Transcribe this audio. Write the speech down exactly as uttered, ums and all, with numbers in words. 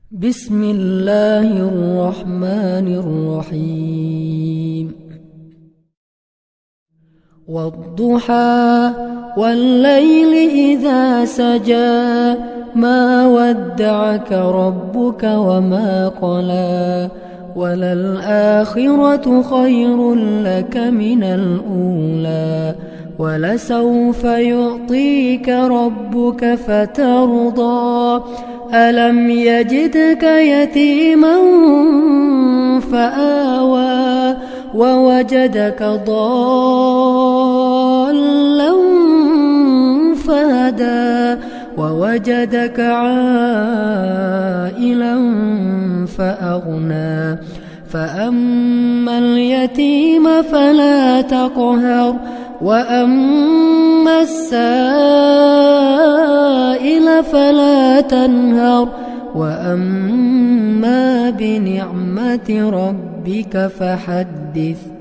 بسم الله الرحمن الرحيم. والضحى والليل إذا سجى ما ودعك ربك وما قلى وللآخرة خير لك من الأولى ولسوف يعطيك ربك فترضى ألم يجدك يتيما فآوى ووجدك ضالا فهدى ووجدك عائلا فأغنى فأما اليتيم فلا تقهر وأما السائل فلا تنهر وأما بنعمة ربك فحدث.